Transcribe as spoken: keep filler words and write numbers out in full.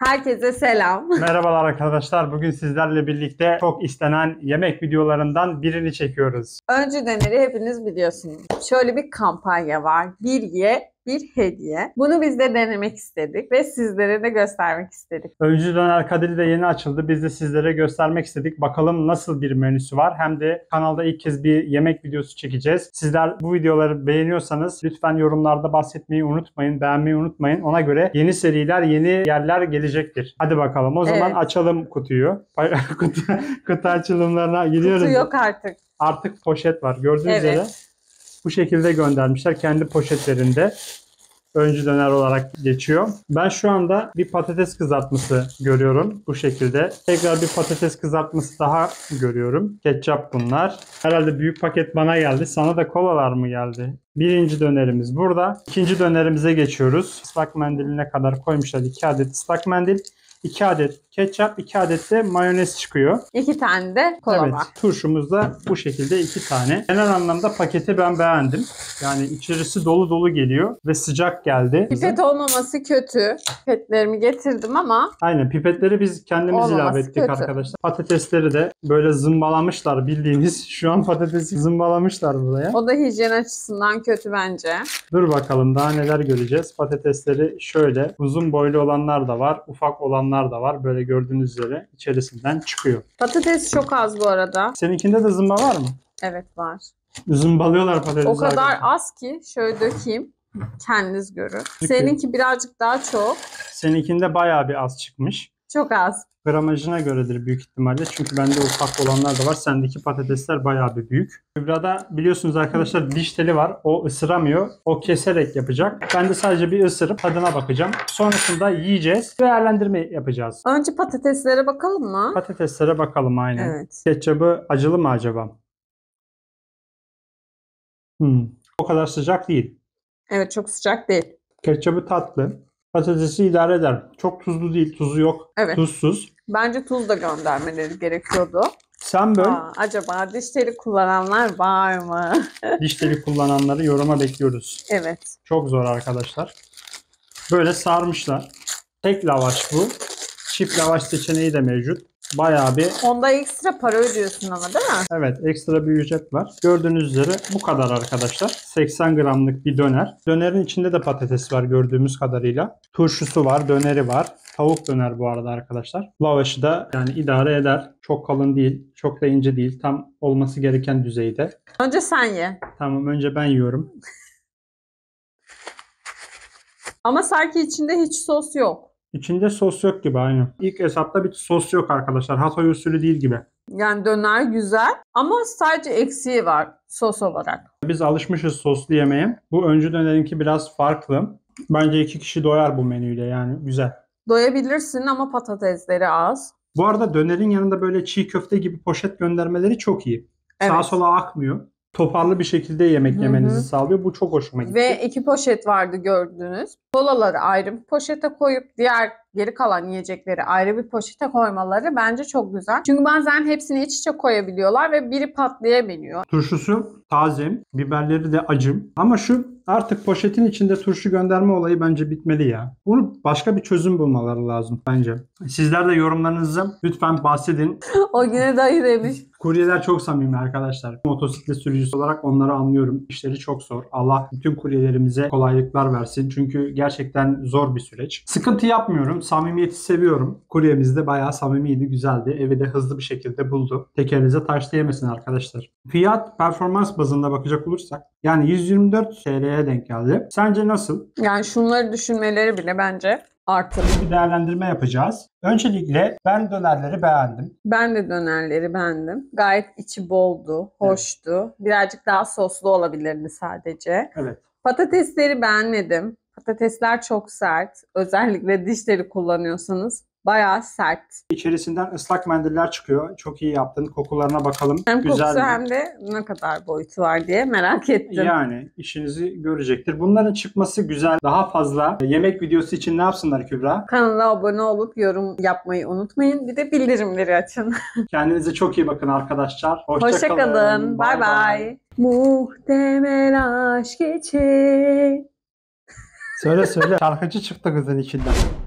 Herkese selam. Merhabalar arkadaşlar. Bugün sizlerle birlikte çok istenen yemek videolarından birini çekiyoruz. Öncedenleri hepiniz biliyorsunuz. Şöyle bir kampanya var. Bir ye, bir hediye. Bunu biz de denemek istedik ve sizlere de göstermek istedik. Öncü Döner Kadir'i de yeni açıldı. Biz de sizlere göstermek istedik. Bakalım nasıl bir menüsü var. Hem de kanalda ilk kez bir yemek videosu çekeceğiz. Sizler bu videoları beğeniyorsanız lütfen yorumlarda bahsetmeyi unutmayın. Beğenmeyi unutmayın. Ona göre yeni seriler, yeni yerler gelecektir. Hadi bakalım. O zaman Evet. açalım kutuyu. kutu, kutu açılımlarına gidiyoruz. Kutu yok artık. Artık poşet var. Gördüğünüz Evet. üzere bu şekilde göndermişler. Kendi poşetlerinde. Öncü döner olarak geçiyor. Ben şu anda bir patates kızartması görüyorum bu şekilde. Tekrar bir patates kızartması daha görüyorum. Ketçap bunlar. Herhalde büyük paket bana geldi. Sana da kolalar mı geldi? Birinci dönerimiz burada. İkinci dönerimize geçiyoruz. Islak mendiline kadar koymuşlar iki adet ıslak mendil. iki adet ketçap, iki adet de mayonez çıkıyor. İki tane de kola Evet, var. turşumuz da bu şekilde iki tane. Genel anlamda paketi ben beğendim. Yani içerisi dolu dolu geliyor ve sıcak geldi. Pipet olmaması kötü. Pipetlerimi getirdim ama Aynen, pipetleri biz kendimiz Olmaması ilave ettik kötü. arkadaşlar. Patatesleri de böyle zımbalamışlar bildiğiniz. Şu an patatesi zımbalamışlar buraya. o da hijyen açısından kötü bence. Dur bakalım daha neler göreceğiz. Patatesleri şöyle uzun boylu olanlar da var. Ufak olanlar da var. Böyle gördüğünüz üzere içerisinden çıkıyor. Patates çok az bu arada. Seninkinde de zımba var mı? Evet var. Zımbalıyorlar patatesi. O kadar arkadaşlar. az ki şöyle dökeyim. Kendiniz görün. Seninki birazcık daha çok. Seninkinde bayağı bir az çıkmış. Çok az. Gramajına göredir büyük ihtimalle. Çünkü bende ufak olanlar da var. Sendeki patatesler bayağı bir büyük. Kübra'da biliyorsunuz arkadaşlar diş teli var. O ısıramıyor. O keserek yapacak. Ben de sadece bir ısırıp tadına bakacağım. Sonrasında yiyeceğiz. Değerlendirme yapacağız. Önce patateslere bakalım mı? Patateslere bakalım aynen. Evet. Ketçabı acılı mı acaba? Hmm. O kadar sıcak değil. Evet, çok sıcak değil. Ketçabı tatlı. Patatesi idare eder. Çok tuzlu değil. Tuzu yok. Evet. Tuzsuz. Bence tuz da göndermeleri gerekiyordu. Sen böyle Aa, acaba diş teli kullananlar var mı? diş teli kullananları yoruma bekliyoruz. Evet. Çok zor arkadaşlar. Böyle sarmışlar. Tek lavaş bu. Çift lavaş seçeneği de mevcut. Bayağı bir, Onda ekstra para ödüyorsun ama değil mi? evet, ekstra bir ücret var. Gördüğünüz üzere bu kadar arkadaşlar. seksen gramlık bir döner. Dönerin içinde de patates var gördüğümüz kadarıyla. Turşusu var, döneri var. Tavuk döner bu arada arkadaşlar. Lavaşı da yani idare eder. Çok kalın değil, çok da ince değil. Tam olması gereken düzeyde. Önce sen ye. Tamam, önce ben yiyorum. Ama sanki içinde hiç sos yok. İçinde sos yok gibi aynı. İlk hesapta bir sos yok arkadaşlar. Hatay usulü değil gibi. Yani döner güzel ama sadece eksiği var sos olarak. Biz alışmışız soslu yemeğe. Bu öncü dönerinki biraz farklı. Bence iki kişi doyar bu menüyle, yani güzel. Doyabilirsin ama patatesleri az. Bu arada dönerin yanında böyle çiğ köfte gibi poşet göndermeleri çok iyi. Evet. Sağa sola akmıyor. Toparlı bir şekilde yemek Hı hı. yemenizi sağlıyor. Bu çok hoşuma gitti. Ve iki poşet vardı gördünüz. Kolaları ayrı bir poşete koyup diğer geri kalan yiyecekleri ayrı bir poşete koymaları bence çok güzel. Çünkü bazen hepsini iç içe koyabiliyorlar ve biri patlayabiliyor. Turşusu taze, biberleri de acım. Ama şu artık poşetin içinde turşu gönderme olayı bence bitmeli ya. Bunu başka bir çözüm bulmaları lazım bence. Sizler de yorumlarınızı lütfen bahsedin. O yine dayı demiş. Kuryeler çok samimi arkadaşlar. Motosiklet sürücüsü olarak onları anlıyorum. İşleri çok zor. Allah bütün kuryelerimize kolaylıklar versin. Çünkü gerçekten zor bir süreç. Sıkıntı yapmıyorum. Samimiyeti seviyorum. Kuryemiz de bayağı samimiydi, güzeldi. Evi de hızlı bir şekilde buldu. Tekerinize taş değmesin arkadaşlar. Fiyat performans bazında bakacak olursak yani yüz yirmi dört T L'ye denk geldi. Sence nasıl? Yani şunları düşünmeleri bile bence artı. Bir değerlendirme yapacağız. Öncelikle ben dönerleri beğendim. Ben de dönerleri beğendim. Gayet içi boldu, hoştu. Birazcık daha soslu olabilirdi sadece. Evet. Patatesleri beğenmedim. Patatesler çok sert. Özellikle dişleri kullanıyorsanız bayağı sert. İçerisinden ıslak mendiller çıkıyor. Çok iyi yaptın. Kokularına bakalım. Hem Güzel kokusu mi? hem de ne kadar boyutu var diye merak ettim. Yani işinizi görecektir. Bunların çıkması güzel. Daha fazla yemek videosu için ne yapsınlar Kübra? Kanala abone olup yorum yapmayı unutmayın. Bir de bildirimleri açın. Kendinize çok iyi bakın arkadaşlar. Hoşça, Hoşça kalın. Bay bay. Muhtemel aşk için. Söyle söyle. Şarkıcı çıktı kızın içinden.